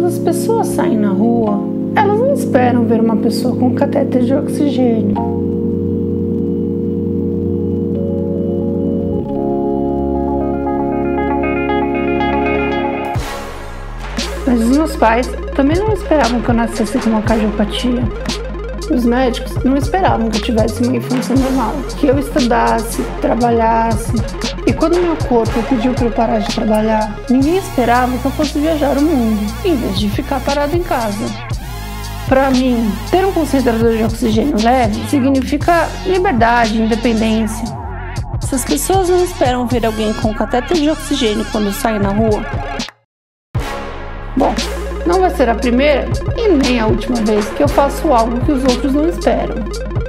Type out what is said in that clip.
as pessoas saem na rua, elas não esperam ver uma pessoa com catéter de oxigênio. Mas os meus pais também não esperavam que eu nascesse com uma cardiopatia. Os médicos não esperavam que eu tivesse uma infância normal, que eu estudasse, trabalhasse. E quando meu corpo pediu para eu parar de trabalhar, ninguém esperava que eu fosse viajar o mundo, em vez de ficar parado em casa. Para mim, ter um concentrador de oxigênio leve significa liberdade, independência. Se as pessoas não esperam ver alguém com catéter de oxigênio quando saem na rua, bom, não vai ser a primeira e nem a última vez que eu faço algo que os outros não esperam.